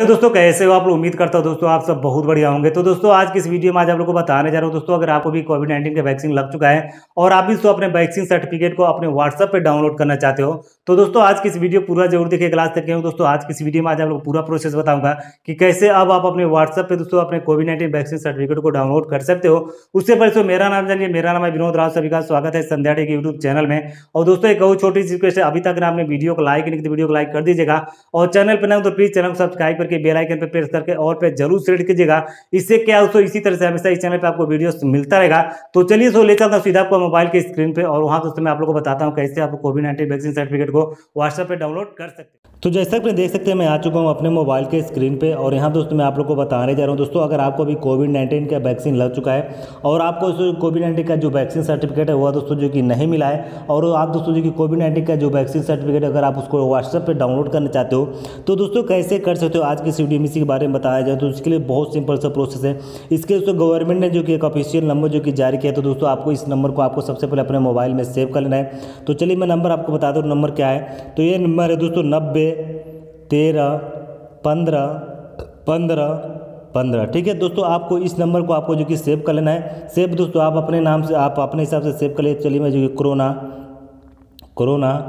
तो दोस्तों कैसे हो आप लोग। उम्मीद करता हूँ दोस्तों आप सब बहुत बढ़िया होंगे। तो दोस्तों आज की इस वीडियो में आज आप लोगों को बताने जा रहा हूँ दोस्तों, अगर आपको भी कोविड-19 का वैक्सीन लग चुका है और आप भी दोस्तों अपने वैक्सीन सर्टिफिकेट को अपने व्हाट्सएप पे डाउनलोड करना चाहते हो, तो दोस्तों आज की इस वीडियो पूरा जरूर देखिए, क्लास तक के। दोस्तों आज की इस वीडियो में आज आप लोग पूरा प्रोसेस बताऊंगा कि कैसे अब आप अपने व्हाट्सएप पे दोस्तों अपने कोविड-19 वैक्सीन सर्टिफिकेट को डाउनलोड कर सकते हो। उससे पहले दोस्तों मेरा नाम जानिए, मेरा नाम है विनोद राव। सभी का स्वागत है संध्या टेक यूट्यूब चैनल में। और दोस्तों एक और छोटी सी रिक्वेस्ट है, अभी तक आपने वीडियो को लाइक नहीं किया तो वीडियो को लाइक कर दीजिएगा, और चैनल पर ना हो तो प्लीज चैनल को सब्सक्राइब करके बेल आइकन पर प्रेस करके और पे जरूर सेलेक्ट कीजिएगा। इससे क्या दोस्तों इसी तरह से हमेशा इस चैनल पे आपको वीडियोस मिलता रहेगा। तो चलिए सो ले चलता हूं सीधा आपको मोबाइल के स्क्रीन पे, और वहां दोस्तों मैं आप लोगों को बताता हूं कैसे आप कोविड-19 वैक्सीन सर्टिफिकेट को व्हाट्सएप पे डाउनलोड कर सकते हैं। तो जैसा कि देख सकते हैं मैं आ चुका हूं अपने मोबाइल के स्क्रीन पे, और यहाँ दोस्तों मैं आप लोग को बताने जा रहा हूँ दोस्तों, अगर आपको भी कोविड-19 का वैक्सीन लग चुका है और आपको कोविड-19 का जो वैक्सीन सर्टिफिकेट है वह दोस्तों जो कि नहीं मिला है, और आप दोस्तों जो कि कोविड-19 का जो वैक्सीन सर्टिफिकेट अगर आप उसको व्हाट्सएप पे डाउनलोड करना चाहते हो, तो दोस्तों कैसे कर सकते हो आज की इस वीडियो में इसी के बारे में बताया जाए। तो इसके लिए बहुत सिंपल सा प्रोसेस है। इसके दोस्तों गवर्नमेंट ने जो कि एक ऑफिशियल नंबर जो कि जारी किया, तो दोस्तों आपको इस नंबर को आपको सबसे पहले अपने मोबाइल में सेव कर लेना है। तो चलिए मैं नंबर आपको बता दूँ नंबर क्या है। तो ये नंबर है दोस्तों 90 13 15 15 15। ठीक है दोस्तों, आपको इस नंबर को आपको जो कि सेव कर लेना है। सेव दोस्तों आप अपने नाम से आप अपने हिसाब से सेव कर लिए। चलिए मैं जो कि कोरोना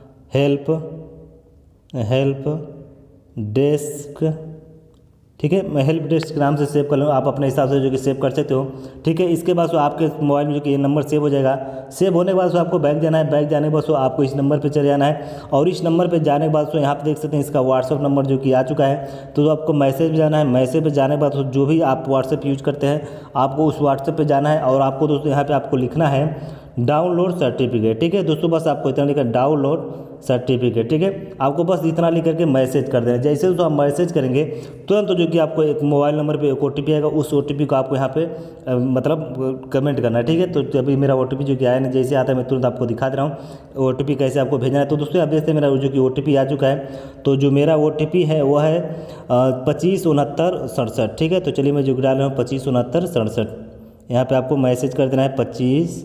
हेल्प डेस्क, ठीक है, मैं हेल्प डेस्क के नाम से सेव कर लूँ। आप अपने हिसाब से जो कि सेव कर सकते हो। ठीक है, इसके बाद आपके मोबाइल में जो कि ये नंबर सेव हो जाएगा। सेव होने के बाद आपको बैक जाना है। बैक जाने के बाद आपको इस नंबर पे चले जाना है, और इस नंबर पे जाने के बाद यहाँ पे देख सकते हैं इसका व्हाट्सअप नंबर जो कि आ चुका है। तो आपको मैसेज पे जाना है। मैसेज पे जाने के बाद जो भी आप व्हाट्सएप यूज करते हैं आपको उस व्हाट्सएप पर जाना है, और आपको दोस्तों यहाँ पर आपको लिखना है डाउनलोड सर्टिफिकेट। ठीक है दोस्तों, बस आपको इतना लिखा डाउनलोड सर्टिफिकेट। ठीक है, आपको बस इतना लिख करके मैसेज कर देना। जैसे दोस्तों आप मैसेज करेंगे तुरंत जो कि आपको एक मोबाइल नंबर पे एक OTP आएगा, उस OTP को आपको यहाँ पे मतलब कमेंट करना है। ठीक है, तो अभी मेरा OTP जो कि आया ना, जैसे आता है मैं तुरंत आपको दिखा दे रहा हूँ OTP कैसे आपको भेजना है। तो दोस्तों आप देखते हैं मेरा जो कि OTP आ चुका है। तो जो मेरा OTP है वो है 25 69 67। ठीक है, तो चलिए मैं जो डाल रहा हूँ 25 69 67। यहाँ पर आपको मैसेज कर देना है 25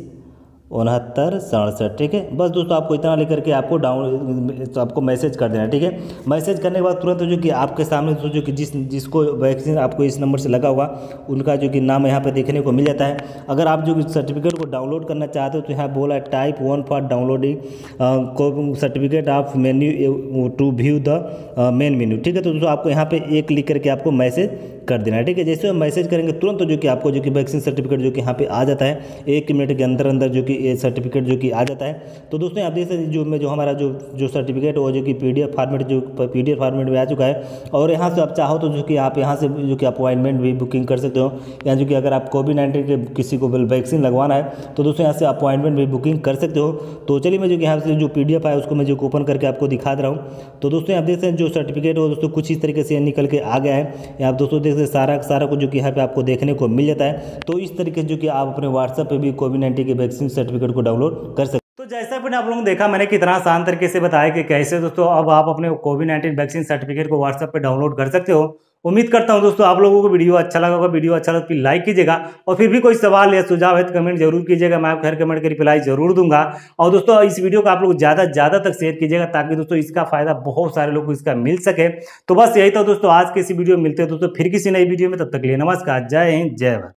69 67। ठीक है, बस दोस्तों आपको इतना लिख करके आपको तो आपको मैसेज कर देना है। ठीक है, मैसेज करने के बाद तुरंत जो कि आपके सामने दोस्तों जो कि जिसको वैक्सीन आपको इस नंबर से लगा हुआ उनका जो कि नाम यहाँ पे देखने को मिल जाता है। अगर आप जो सर्टिफिकेट को डाउनलोड करना चाहते हो तो यहाँ बोला है type 1 for downloading certificate of menu to view the main menu. ठीक है, तो दोस्तों आपको यहाँ पे एक लिख करके आपको मैसेज कर देना है। ठीक है, जैसे हम मैसेज करेंगे तुरंत जो कि आपको जो कि वैक्सीन सर्टिफिकेट जो कि यहाँ पे आ जाता है 1 मिनट के अंदर अंदर जो कि ये सर्टिफिकेट जो कि आ जाता है। तो दोस्तों आप देख सकते हैं जो हमारा जो सर्टिफिकेट वो जो कि PDF फॉर्मेट में आ चुका है, और यहाँ से आप चाहो तो जो कि आप यहाँ से जो कि अपॉइंटमेंट भी बुकिंग कर सकते हो। यहाँ जो कि अगर आप कोविड-19 के किसी को वैक्सीन लगवाना है तो दोस्तों यहाँ से अपॉइंटमेंट भी बुकिंग कर सकते हो। तो चलिए मैं जो कि यहाँ से जो PDF है उसको मैं जो ओपन करके आपको दिखा दे रहा हूँ। तो दोस्तों आप देख सकते हैं जो सर्टिफिकेट हो दोस्तों कुछ इस तरीके से निकल के आ गया है। यहाँ दोस्तों देख सकते सारा कुछ जो कि यहाँ पे आपको देखने को मिल जाता है। तो इस तरीके से जो कि आप अपने व्हाट्सएप पे भी कोविड-19 के वैक्सीन सर्टिफिकेट को डाउनलोड कर सकते। तो जैसा कि आप लोगों ने देखा मैंने कितना आसान तरीके से बताया कि कैसे दोस्तों अब आप अपने कोविड-19 वैक्सीन सर्टिफिकेट को व्हाट्सएप पे डाउनलोड कर सकते हो। उम्मीद करता हूं दोस्तों आप लोगों को वीडियो अच्छा लगा होगा। वीडियो अच्छा लगा तो लाइक कीजिएगा, और फिर भी कोई सवाल या सुझाव है तो कमेंट जरूर कीजिएगा, मैं आपको हर कमेंट के रिप्लाई जरूर दूंगा। और दोस्तों इस वीडियो को आप लोग ज्यादा तक शेयर कीजिएगा, ताकि दोस्तों इसका फायदा बहुत सारे लोग को इसका मिल सके। तो बस यही था दोस्तों आज के इसी वीडियो में। मिलते हैं दोस्तों फिर किसी नई वीडियो में, तब तक के लिए नमस्कार, जय हिंद, जय भारत।